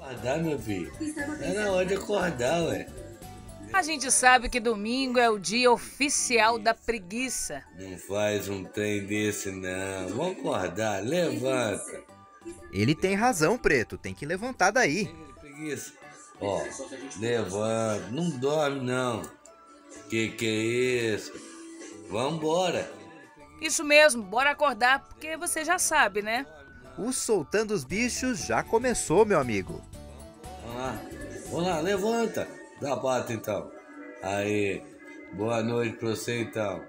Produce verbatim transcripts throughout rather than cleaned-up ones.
Acordar, meu filho. É na hora de acordar, ué. A gente sabe que domingo é o dia oficial da preguiça. Não faz um trem desse, não. Vamos acordar, levanta. Ele tem razão, Preto. Tem que levantar daí. Preguiça. Ó, levanta. Não dorme, não. Que que é isso? Vambora. Isso mesmo, bora acordar, porque você já sabe, né? O Soltando os Bichos já começou, meu amigo. Vamos lá, vamos lá, levanta. Dá bata então. Aí, boa noite pra você então.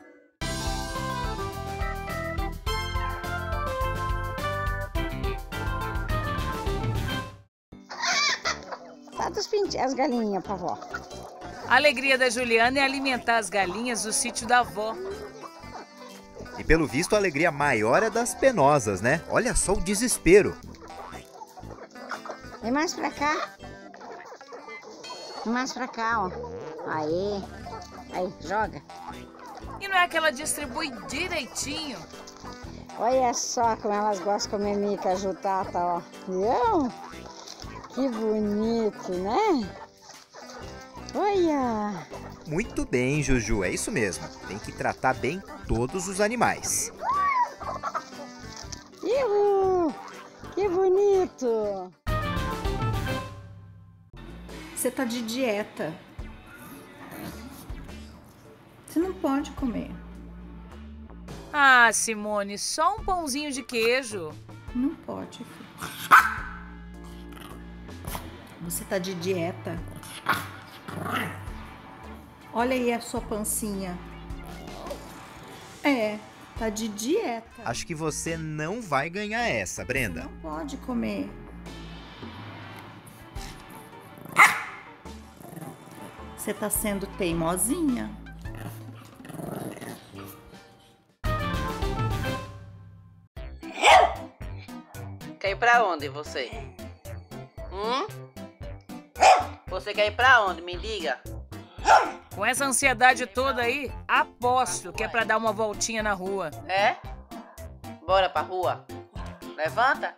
Solta os pintinhos, as galinhas pra vó. A alegria da Juliana é alimentar as galinhas do sítio da avó. E pelo visto a alegria maior é das penosas, né? Olha só o desespero. Vem mais pra cá. Vem mais pra cá, ó. Aí. Aí, joga. E não é que ela distribui direitinho? Olha só como elas gostam de comer mica, jutata, ó. Viu? Que bonito, né? Olha! Muito bem, Juju, é isso mesmo. Tem que tratar bem todos os animais. Ihu! Que bonito! Você tá de dieta. Você não pode comer. Ah, Simone, só um pãozinho de queijo. Não pode, filho. Você tá de dieta. Olha aí a sua pancinha. É, tá de dieta. Acho que você não vai ganhar essa, Brenda. Não pode comer. Você tá sendo teimosinha. Quer ir pra onde, você? Hum? Você quer ir pra onde? Me diga. Com essa ansiedade toda aí, aposto que é pra dar uma voltinha na rua. É? Bora pra rua. Levanta.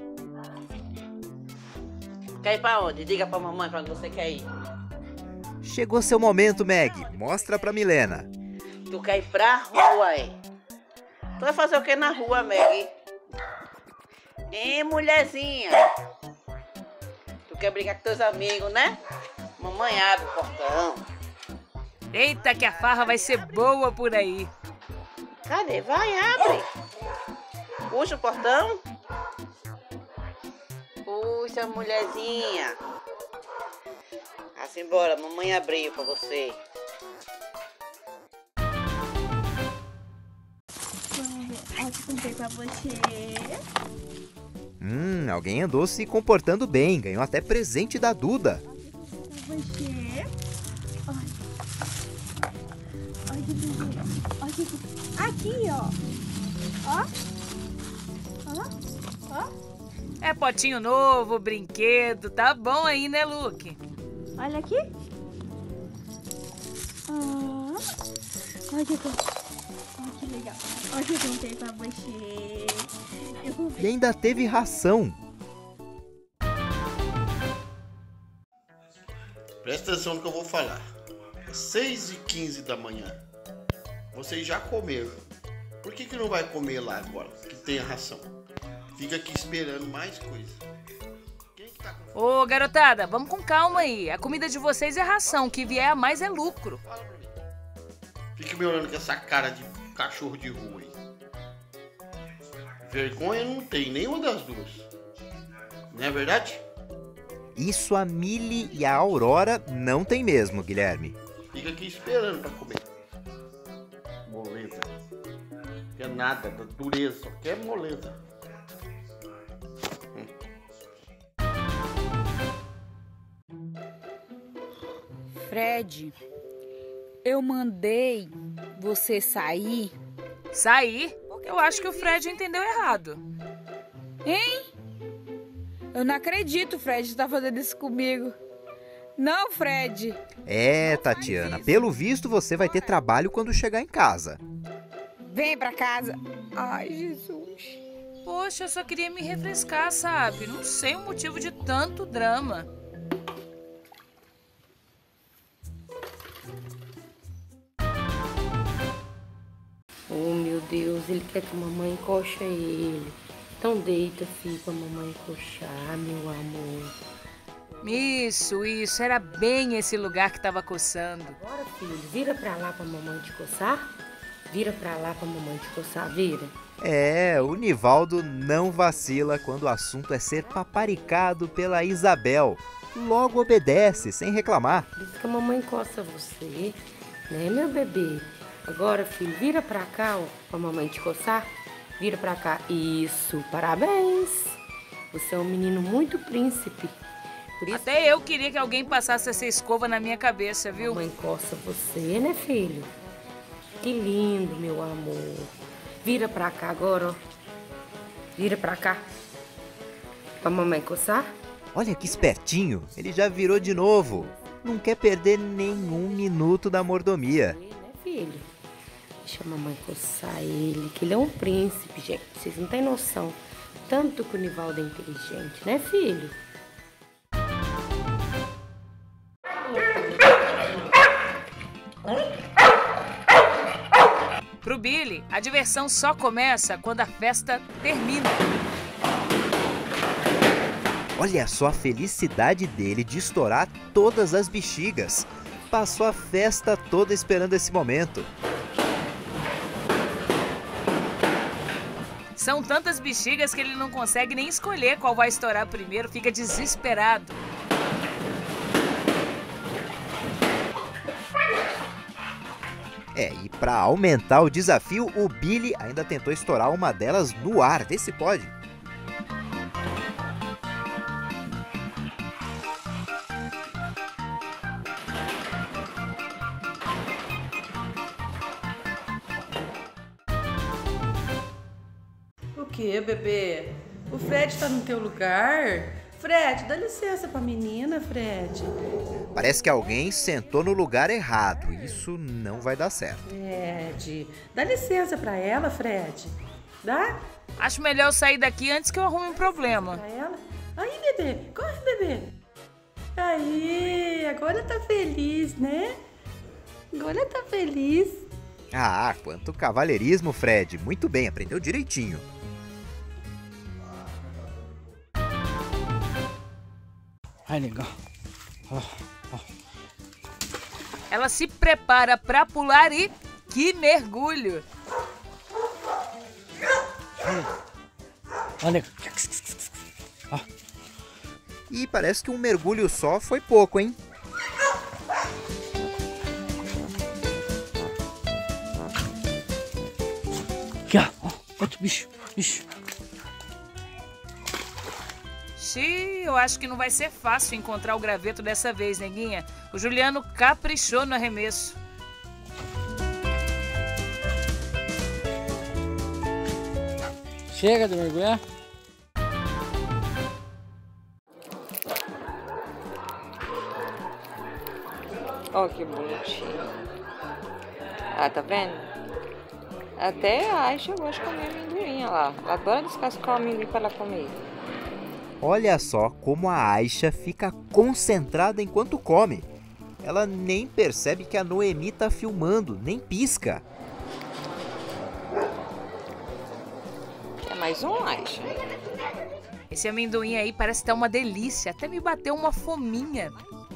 Quer ir pra onde? Diga pra mamãe pra onde você quer ir. Chegou seu momento, Meg. Mostra pra Milena. Tu quer ir pra rua, é? Tu vai fazer o que na rua, Meg? Hein, mulherzinha? Tu quer brigar com teus amigos, né? Mamãe abre o portão. Eita, que a farra vai ser boa por aí. Cadê? Vai, abre. Puxa o portão. Puxa, mulherzinha. Assim, bora, mamãe abriu pra você. Essa comprei pra você. Hum, alguém andou se comportando bem. Ganhou até presente da Duda. Pra você. Olha. Olha que bonito. Olha que... Aqui, ó. Ó. Ó. Ó. É potinho novo, brinquedo, tá bom aí, né, Luke? Olha aqui. Ó. Olha que... Olha que legal. Olha que eu comprei pra você. Eu comprei. E ainda teve ração. Presta atenção no que eu vou falar. seis e quinze da manhã. Vocês já comeram. Por que que não vai comer lá agora? Que tem a ração. Fica aqui esperando mais coisa. Quem que tá com... Ô, garotada, vamos com calma aí. A comida de vocês é ração, o que vier a mais é lucro. Fala pra mim. Fica me olhando com essa cara de cachorro de rua aí. Vergonha não tem, nenhuma das duas. Não é verdade? Isso a Mili e a Aurora não tem mesmo, Guilherme. Fica aqui esperando pra comer. Moleza. Quer nada, da dureza, só quer moleza. Hum. Fred, eu mandei você sair. Sair? Eu acho que o Fred entendeu errado. Hein? Eu não acredito, Fred, tá fazendo isso comigo. Não, Fred. É, Tatiana, pelo visto você vai ter trabalho quando chegar em casa. Vem pra casa. Ai, Jesus. Poxa, eu só queria me refrescar, sabe? Não sei o motivo de tanto drama. Oh, meu Deus, ele quer que a mamãe encoxe ele. Então deita, filho, pra mamãe encoxar, meu amor. Isso, isso. Era bem esse lugar que tava coçando. Agora, filho, vira pra lá pra mamãe te coçar. Vira pra lá pra mamãe te coçar, vira. É, o Nivaldo não vacila quando o assunto é ser paparicado pela Isabel. Logo obedece, sem reclamar. Por isso que a mamãe encosta você, né, meu bebê? Agora, filho, vira pra cá, ó, pra mamãe te coçar. Vira pra cá. Isso, parabéns. Você é um menino muito príncipe. Por isso Até eu queria que alguém passasse essa escova na minha cabeça, viu? a mamãe coça você, né, filho? Que lindo, meu amor. Vira pra cá agora, ó. Vira pra cá. Pra mamãe coçar. Olha que espertinho, ele já virou de novo. Não quer perder nenhum minuto da mordomia. Né, filho? Deixa a mamãe coçar ele, que ele é um príncipe, gente. Vocês não têm noção. Tanto que o Nivaldo é inteligente, né, filho? Pro Billy, a diversão só começa quando a festa termina. Olha só a felicidade dele de estourar todas as bexigas. Passou a festa toda esperando esse momento. São tantas bexigas que ele não consegue nem escolher qual vai estourar primeiro, fica desesperado. É, e para aumentar o desafio, o Billy ainda tentou estourar uma delas no ar. Vê se pode. O que, bebê? O Fred tá no teu lugar? Fred, dá licença pra menina, Fred. Parece que alguém sentou no lugar errado. Isso não vai dar certo. Fred, dá licença pra ela, Fred. Dá? Acho melhor eu sair daqui antes que eu arrume um problema. Pra ela? Aí, bebê, corre, bebê. Aí, agora tá feliz, né? Agora tá feliz. Ah, quanto cavalheirismo, Fred. Muito bem, aprendeu direitinho. Ai, legal. Oh, oh. Ela se prepara pra pular e que mergulho! Olha. Oh. E parece que um mergulho só foi pouco, hein? Aqui, ó. Outro bicho. Bicho. Xiii, eu acho que não vai ser fácil encontrar o graveto dessa vez, neguinha. O Juliano caprichou no arremesso. Chega de mergulhar. Ó, que bonitinho. Ah, tá vendo? Até a Aisha gosta de comer amendoim, olha lá. Ela adora descascar o amendoim pra ela comer. Olha só como a Aisha fica concentrada enquanto come. Ela nem percebe que a Noemi tá filmando, nem pisca. É mais um, Aisha. Esse amendoim aí parece estar uma delícia. Até me bateu uma fominha.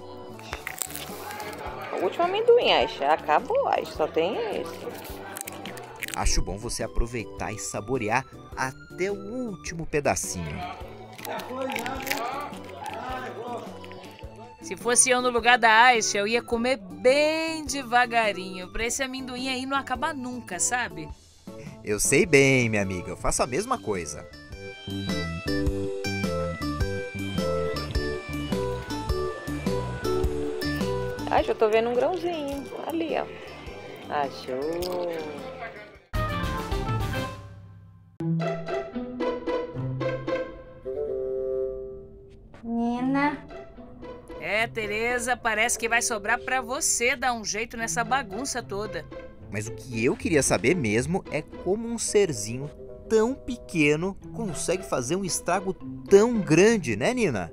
O último amendoim, Aisha. Acabou, Aisha. Só tem esse. Acho bom você aproveitar e saborear até o último pedacinho. Se fosse eu no lugar da Aisha, eu ia comer bem devagarinho, pra esse amendoim aí não acabar nunca, sabe? Eu sei bem, minha amiga, eu faço a mesma coisa. Aisha, eu tô vendo um grãozinho. Ali, ó. Achou. Nina. É, Tereza, parece que vai sobrar pra você dar um jeito nessa bagunça toda. Mas o que eu queria saber mesmo é como um serzinho tão pequeno consegue fazer um estrago tão grande, né, Nina?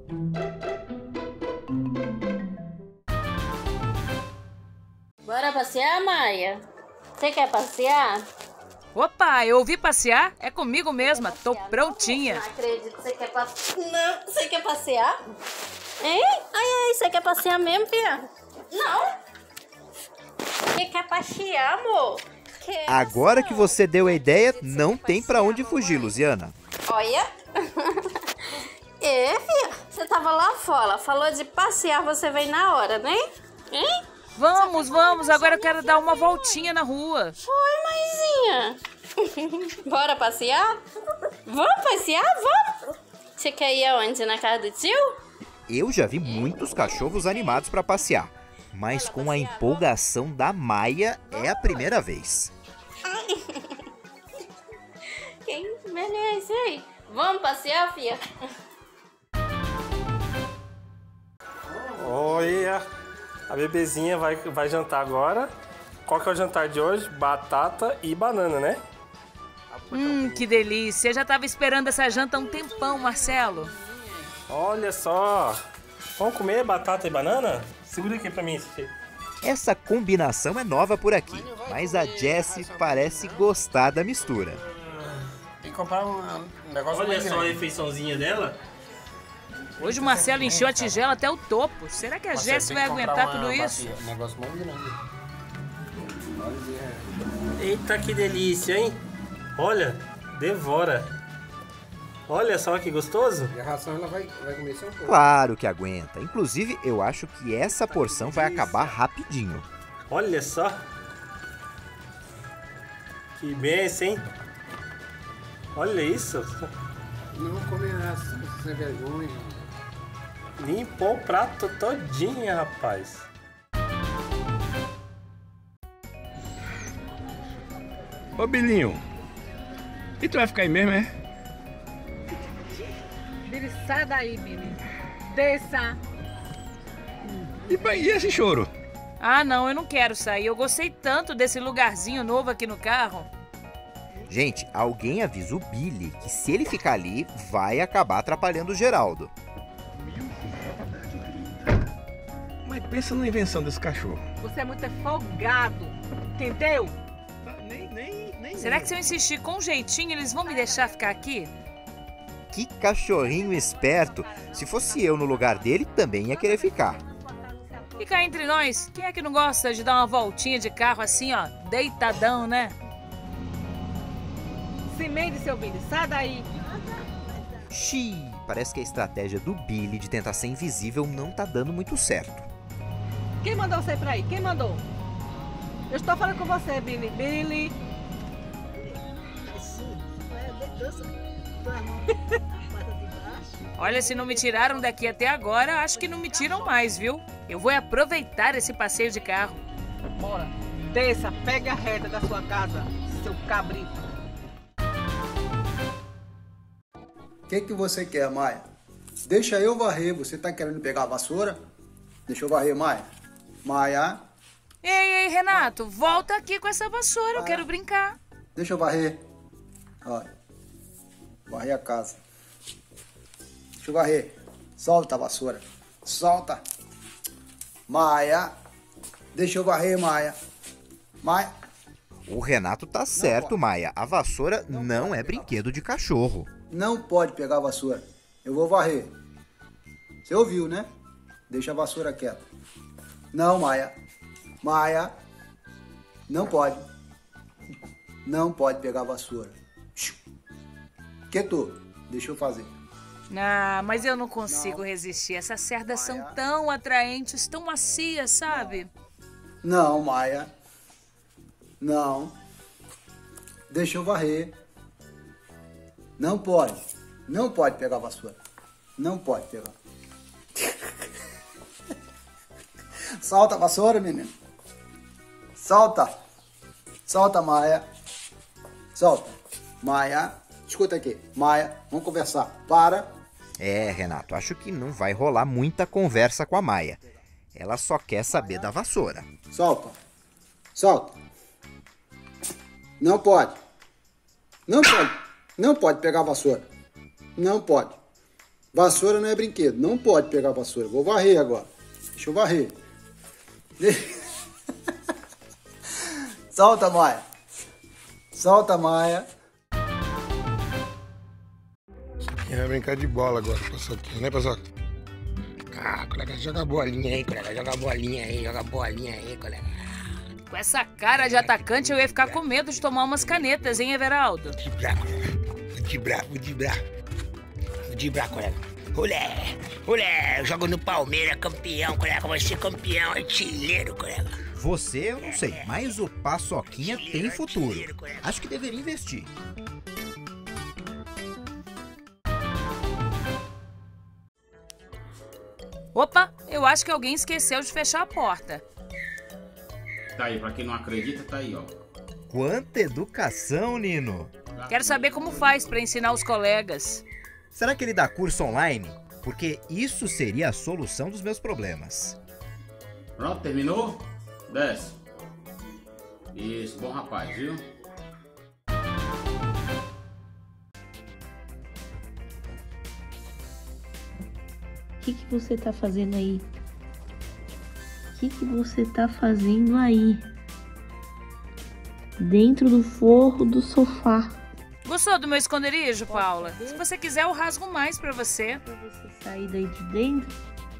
Bora passear, Maia? Você quer passear? Opa, eu ouvi passear? É comigo mesma, tô prontinha. Não acredito, você quer passear? Não, você quer passear? Hein? Ai, ai, você quer passear mesmo, filha? Não. Você quer passear, amor? Quer Agora que você deu a ideia, não tem pra onde fugir, Luziana. Olha. É, filha, você tava lá fora, falou de passear, você veio na hora, né? Hein? Vamos, vamos, agora eu quero dar uma voltinha na rua. Foi, mãezinha. Bora passear? Vamos passear? Vamos. Você quer ir aonde? Na casa do tio? Eu já vi muitos cachorros animados pra passear, mas com a empolgação da Maia é a primeira vez. Quem merece aí? Vamos passear, filha? Olha, a bebezinha vai, vai jantar agora. Qual que é o jantar de hoje? Batata e banana, né? Hum, que delícia. Eu já tava esperando essa janta há um tempão, Marcelo. Olha só. Vamos comer batata e banana? Segura aqui pra mim, Ceci. Essa combinação é nova por aqui, mas a Jessie parece gostar da mistura. Tem que comprar um negócio. Olha só a refeiçãozinha dela. Hoje o Marcelo encheu a tigela até o topo. Será que a Jessie vai aguentar tudo isso? Um negócio muito grande. Eita, que delícia, hein? Olha, devora. Olha só que gostoso. E a ração ela vai, vai comer só um pouco. Claro que aguenta. Inclusive, eu acho que essa porção vai acabar rapidinho. Olha só. Que benção, hein? Olha isso. Não come ração sem vergonha. Limpou o prato todinho, rapaz. Ô, Bilinho. E tu vai ficar aí mesmo, é? Billy, sai daí, Billy. Desça. E, e esse choro? Ah, não, eu não quero sair. Eu gostei tanto desse lugarzinho novo aqui no carro. Gente, alguém avisa o Billy que se ele ficar ali, vai acabar atrapalhando o Geraldo. Mas pensa na invenção desse cachorro. Você é muito folgado, entendeu? Nem, nem, nem. Será que se eu insistir com um jeitinho, eles vão me deixar ficar aqui? Que cachorrinho esperto. Se fosse eu no lugar dele, também ia querer ficar. E cá entre nós, quem é que não gosta de dar uma voltinha de carro assim, ó, deitadão, né? Se mende, seu Billy, sai daí. Xiii, parece que a estratégia do Billy de tentar ser invisível não tá dando muito certo. Quem mandou você ir pra aí? Quem mandou? Eu estou falando com você, Billy. Billy. Olha, se não me tiraram daqui até agora, acho que não me tiram mais, viu? Eu vou aproveitar esse passeio de carro. Bora, desça, pega a reta da sua casa, seu cabrito. O que que você quer, Maia? Deixa eu varrer. Você tá querendo pegar a vassoura? Deixa eu varrer, Maia. Maia. Ei, ei, Renato, volta aqui com essa vassoura, Maia. Eu quero brincar. Deixa eu varrer. Olha. Varrer a casa. Deixa eu varrer. Solta a vassoura. Solta. Maia. Deixa eu varrer, Maia. Maia. O Renato tá certo, Maia. A vassoura não, não é brinquedo de cachorro. Não pode pegar a vassoura. Eu vou varrer. Você ouviu, né? Deixa a vassoura quieta. Não, Maia. Maia. Não pode. Não pode pegar a vassoura. Quieto. Deixa eu fazer. Ah, mas eu não consigo não. resistir. Essas cerdas Maia. São tão atraentes, tão macias, sabe? Não, Maia. Não. Deixa eu varrer. Não pode. Não pode pegar a vassoura. Não pode pegar. Solta a vassoura, menino. Solta. Solta, Maia. Solta. Maia. Escuta aqui. Maia, vamos conversar. Para. É, Renato, acho que não vai rolar muita conversa com a Maia. Ela só quer saber da vassoura. Solta. Solta. Não pode. Não pode. Não pode pegar a vassoura. Não pode. Vassoura não é brinquedo. Não pode pegar a vassoura. Vou varrer agora. Deixa eu varrer. Solta, Maia. Solta, Maia. Vai brincar de bola agora, Paçoquinha, né, Paçoca? Ah, colega, joga bolinha aí, colega, joga bolinha aí, joga bolinha aí, colega. Com essa cara de atacante, eu ia ficar com medo de tomar umas canetas, hein, Everaldo? Vou dibrar, colega. Vou dibrar, vou dibrar. Vou dibrar, colega. Olé, olé, eu jogo no Palmeiras, campeão, colega. Vai ser campeão, artilheiro, colega. Você, eu não sei, mas o Paçoquinha tem futuro. Acho que deveria investir. Opa, eu acho que alguém esqueceu de fechar a porta. Tá aí, pra quem não acredita, tá aí, ó. Quanta educação, Nino! Quero saber como faz pra ensinar os colegas. Será que ele dá curso online? Porque isso seria a solução dos meus problemas. Pronto, terminou? Desce. Isso, bom rapaz, viu? O que, que você tá fazendo aí? O que, que você tá fazendo aí? Dentro do forro do sofá. Gostou do meu esconderijo, Paula? Se você quiser, eu rasgo mais pra você. Pra você sair daí de dentro?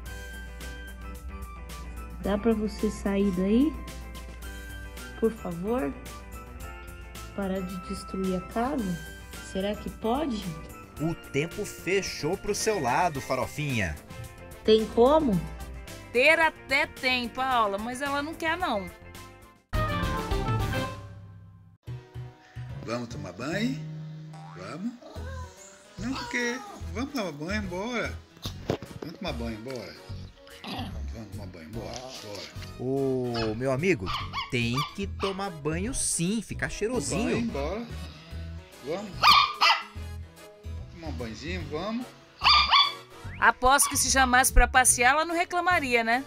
Dá pra você sair daí? Por favor? Parar de destruir a casa? Será que pode? O tempo fechou pro seu lado, Farofinha. Tem como? Ter até tem, Paula, mas ela não quer, não. Vamos tomar banho? Vamos? Não, porque vamos tomar banho, bora. Vamos tomar banho, bora. Vamos tomar banho, bora, bora. Ô, meu amigo, tem que tomar banho sim, ficar cheirosinho. Banho, bora. Vamos. Tomar um banhozinho, vamos. Aposto que se chamasse pra passear, ela não reclamaria, né?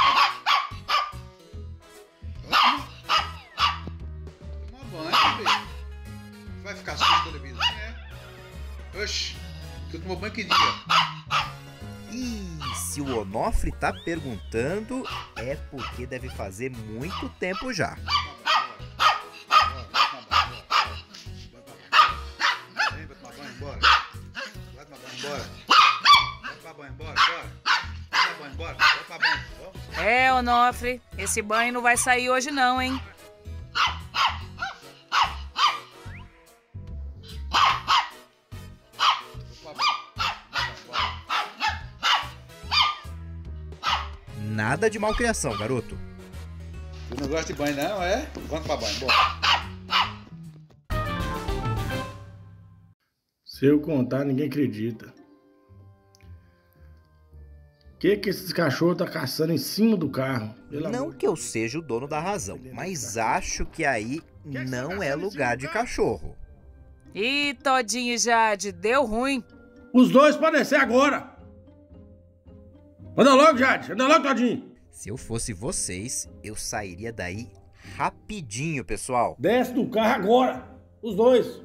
Tomar banho, bebê. Vai ficar sujo toda a vida, né? Oxi, tu tomou banho que dia? E se o Onofre tá perguntando, é porque deve fazer muito tempo já. É, Onofre, esse banho não vai sair hoje não, hein? Nada de malcriação, garoto. Tu não gosta de banho não, é? Vamos pra banho, bora. Se eu contar, ninguém acredita. O que que esses cachorros tá caçando em cima do carro? Pelo Não amor. que eu seja o dono da razão, mas acho que aí não é lugar de cachorro. Ih, Todinho e Jade, deu ruim. Os dois podem descer agora. Anda logo, Jade. Anda logo, Todinho. Se eu fosse vocês, eu sairia daí rapidinho, pessoal. Desce do carro agora. Os dois.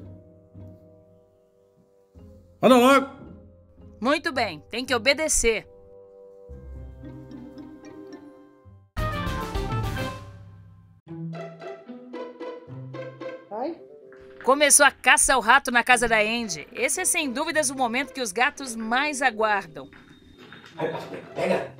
Anda logo. Muito bem, tem que obedecer. Vai. Começou a caça ao rato na casa da Andy. Esse é sem dúvidas o momento que os gatos mais aguardam. Pega!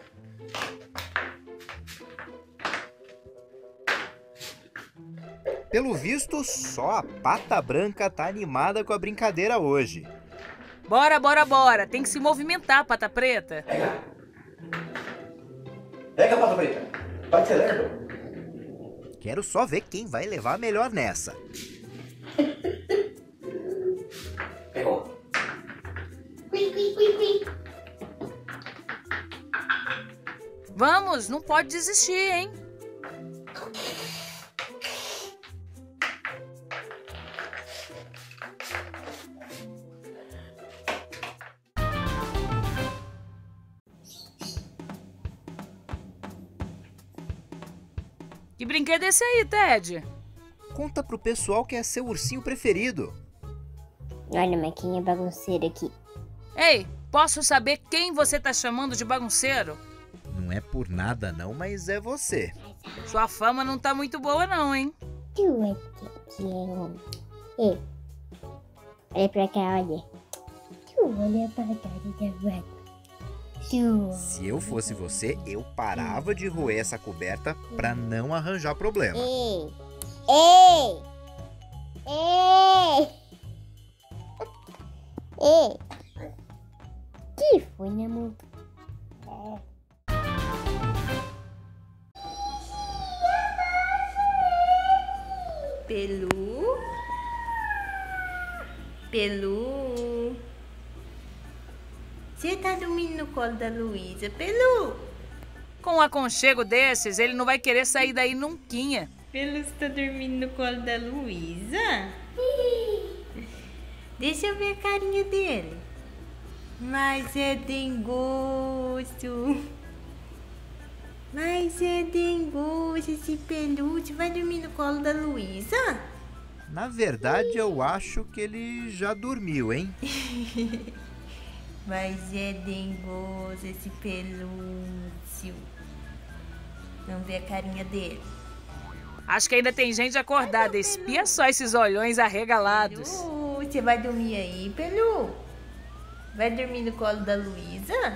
Pelo visto, só a Pata Branca tá animada com a brincadeira hoje. Bora, bora, bora. Tem que se movimentar, Pata Preta. Pega! Pega, Pata Preta! Vai ser lerdo! Quero só ver quem vai levar melhor nessa. Pegou! Vamos, não pode desistir, hein? Que brinquedo é esse aí, Ted? Conta pro pessoal que é seu ursinho preferido. Olha, Mequinha bagunceira aqui. Ei, posso saber quem você tá chamando de bagunceiro? Não é por nada não, mas é você. Sua fama não tá muito boa não, hein? Tu é que é homem. Ei, olha pra cá, olha. Tu olha pra cara da vaca. Se eu fosse você, eu parava de roer essa coberta pra não arranjar problema. Ei, ei, ei, ei. Que foi, né, amor? Pelu? Pelu? Você tá dormindo no colo da Luísa, Pelu? Com um aconchego desses, ele não vai querer sair daí nunquinha. Pelu, você tá dormindo no colo da Luísa? Deixa eu ver a carinha dele. Mas é dengoso. Mas é dengoso esse pelúcio. Vai dormir no colo da Luísa? Na verdade, eu acho que ele já dormiu, hein? Mas é dengoso esse pelúcio. Vamos ver a carinha dele. Acho que ainda tem gente acordada. Espia só esses olhões arregalados. Pelu, você vai dormir aí, Pelu? Vai dormir no colo da Luísa?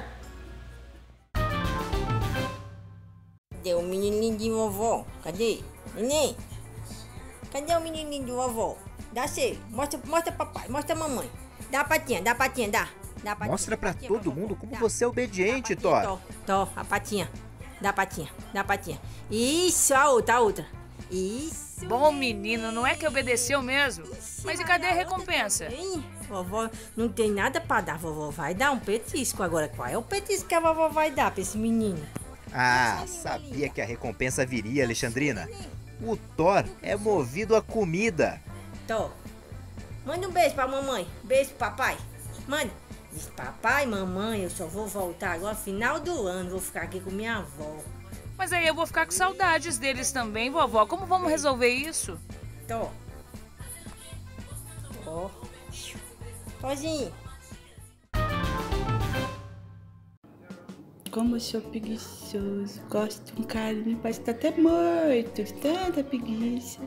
Cadê o menininho de vovó? Cadê? Neném? Cadê o menininho de vovó? Dá selo. Mostra, mostra papai, mostra mamãe. Dá a patinha, dá a patinha, dá. dá a patinha, Mostra pra patinha, todo pra mundo vovó. como Dá. você é obediente, Dá a patinha, Thor. Tó, Tó, a patinha. Dá a patinha, dá a patinha. Isso, a outra, a outra. Isso. Bom menino, não é que obedeceu mesmo? Mas e cadê a recompensa? Hein? Vovó não tem nada pra dar. Vovó vai dar um petisco agora. Qual é o petisco que a vovó vai dar pra esse menino? Ah, sabia que a recompensa viria, Alexandrina. O Thor é movido a comida. Tó, manda um beijo pra mamãe. Beijo pro papai. Manda. Diz, papai, mamãe, eu só vou voltar agora final do ano. Vou ficar aqui com minha avó. Mas aí eu vou ficar com saudades deles também, vovó. Como vamos resolver isso? Tó. Ó. Tozinho. Como eu sou preguiçoso. Gosto de um carinho. Parece que tá até morto de tanta preguiça.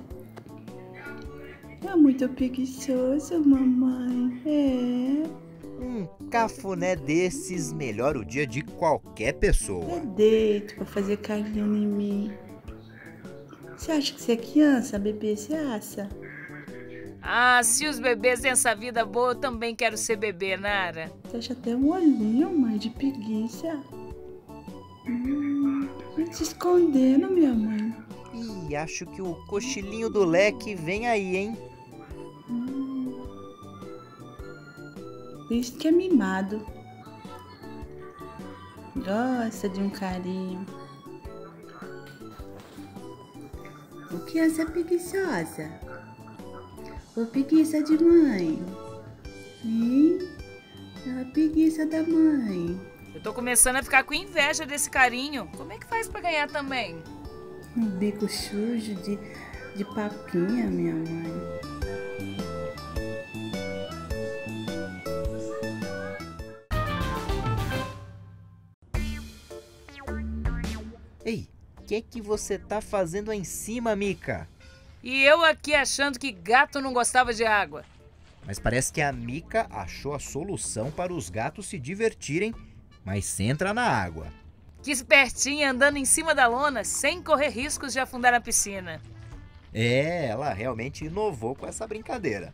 É muito preguiçoso, mamãe. É. Um cafuné desses melhora o dia de qualquer pessoa. Eu deito pra fazer carinho em mim. Você acha que você é criança, bebê? Você acha? Ah, se os bebês têm essa vida boa, eu também quero ser bebê, Nara. Você acha até um olhinho, mãe, de preguiça? Hum, vai se escondendo, minha mãe. Ih, acho que o cochilinho do leque vem aí, hein? Hum. Por isso que é mimado. Gosta de um carinho. O criança preguiçosa. Ô preguiça de mãe. Hein? A preguiça da mãe. Eu tô começando a ficar com inveja desse carinho. Como é que faz pra ganhar também? Um bico sujo de, de papinha, minha mãe. Ei, o que é que você tá fazendo aí em cima, Mica? E eu aqui achando que gato não gostava de água. Mas parece que a Mica achou a solução para os gatos se divertirem, mas sem entrar na água. Que espertinha, andando em cima da lona, sem correr riscos de afundar na piscina. É, ela realmente inovou com essa brincadeira.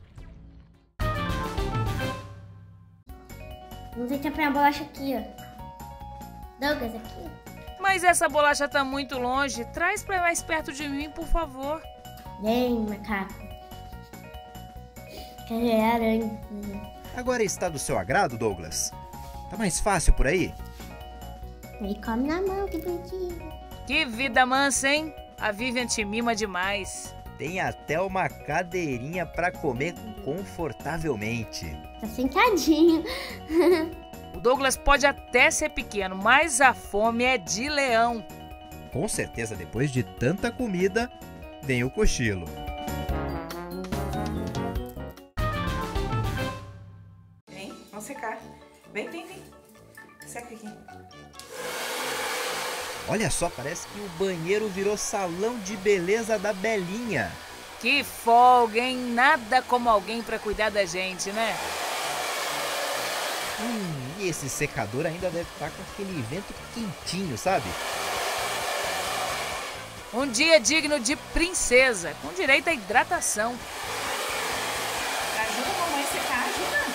Vamos tentar pra uma bolacha aqui, ó. Douglas, aqui, ó. Mas essa bolacha tá muito longe. Traz pra mais perto de mim, por favor. Vem, macaco. Quero ver aranha. Agora está do seu agrado, Douglas? Tá mais fácil por aí? Ele come na mão, que bonitinho. Que vida mansa, hein? A Vivian te mima demais. Tem até uma cadeirinha para comer confortavelmente. Tá sentadinho. O Douglas pode até ser pequeno, mas a fome é de leão. Com certeza, depois de tanta comida, vem o cochilo. Vem, vem, vem. Seca aqui. Olha só, parece que o banheiro virou salão de beleza da Belinha. Que folga, hein? Nada como alguém pra cuidar da gente, né? Hum, e esse secador ainda deve estar com aquele vento quentinho, sabe? Um dia digno de princesa, com direito à hidratação. Ajuda a mamãe a secar,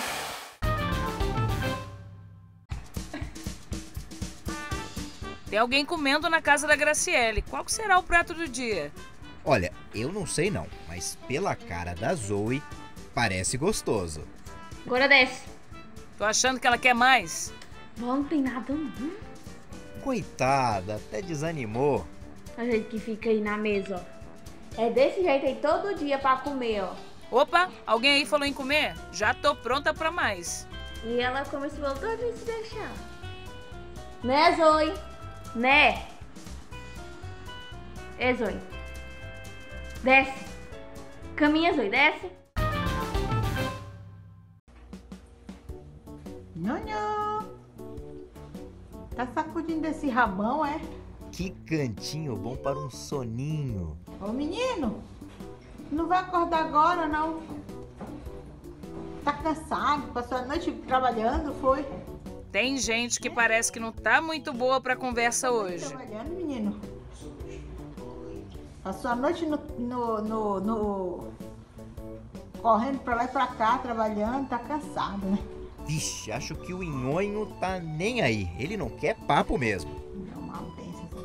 ajuda. Tem alguém comendo na casa da Graciele. Qual que será o prato do dia? Olha, eu não sei não, mas pela cara da Zoe, parece gostoso. Agora desce. Tô achando que ela quer mais. Não tem nada não. Coitada, até desanimou. A gente que fica aí na mesa, ó. É desse jeito aí todo dia pra comer, ó. Opa, alguém aí falou em comer? Já tô pronta pra mais. E ela come esse bolo todo dia se deixar. Né, Zoe? Né? É, Zoe. Desce. Caminha, Zoe, desce. Nhonhô. Tá sacudindo esse rabão, é? Que cantinho bom para um soninho. Ô, menino, não vai acordar agora, não? Tá cansado? Passou a noite trabalhando, foi? Tem gente que parece que não tá muito boa pra conversa hoje. Trabalhando, menino? Passou a noite no, no, no, no... correndo pra lá e pra cá, trabalhando, tá cansado, né? Vixe, acho que o Nhonho tá nem aí. Ele não quer papo mesmo. Não, mal pensa essa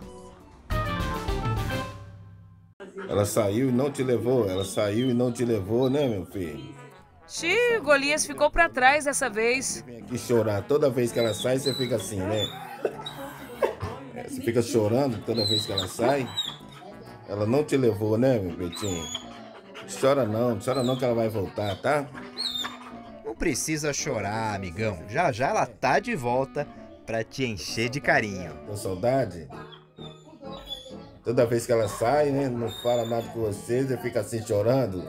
criança. Ela saiu e não te levou. Ela saiu e não te levou, né, meu filho? Xiii, Golias ficou pra trás dessa vez. Vem aqui chorar. Toda vez que ela sai, você fica assim, né? É, você fica chorando toda vez que ela sai. Ela não te levou, né, meu Betinho? Chora não, chora não que ela vai voltar, tá? Não precisa chorar, amigão. Já já ela tá de volta pra te encher de carinho. Com saudade? Toda vez que ela sai, né, não fala nada com você, você fica assim chorando.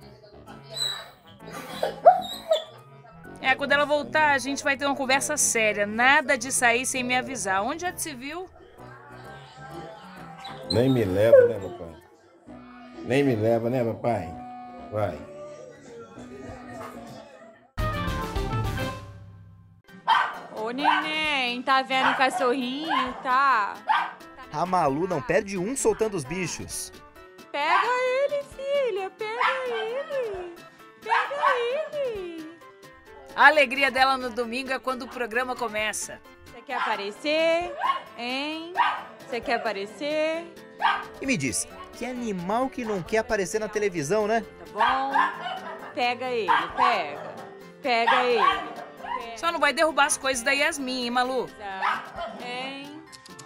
É, quando ela voltar, a gente vai ter uma conversa séria. Nada de sair sem me avisar. Onde já se viu? Nem me leva, né, papai? Nem me leva, né, papai? Vai. Ô, neném, tá vendo o cachorrinho, tá? A Malu não perde um soltando os bichos. Pega ele, filha, pega ele. Pega ele. A alegria dela no domingo é quando o programa começa. Você quer aparecer? Hein? Você quer aparecer? E me diz, que animal que não quer aparecer na televisão, né? Tá bom? Pega ele, pega. Pega ele. Pega. Só não vai derrubar as coisas da Yasmin, hein, Malu? Hein?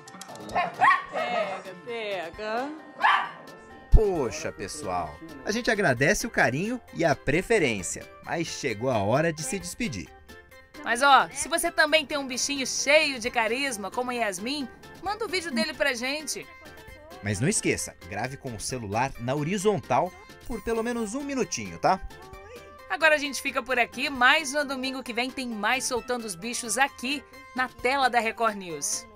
Pega, pega. Poxa, pessoal, a gente agradece o carinho e a preferência, mas chegou a hora de se despedir. Mas ó, se você também tem um bichinho cheio de carisma, como a Yasmin, manda o vídeo dele pra gente. Mas não esqueça, grave com o celular na horizontal por pelo menos um minutinho, tá? Agora a gente fica por aqui, mas no domingo que vem tem mais Soltando os Bichos aqui na tela da Record News.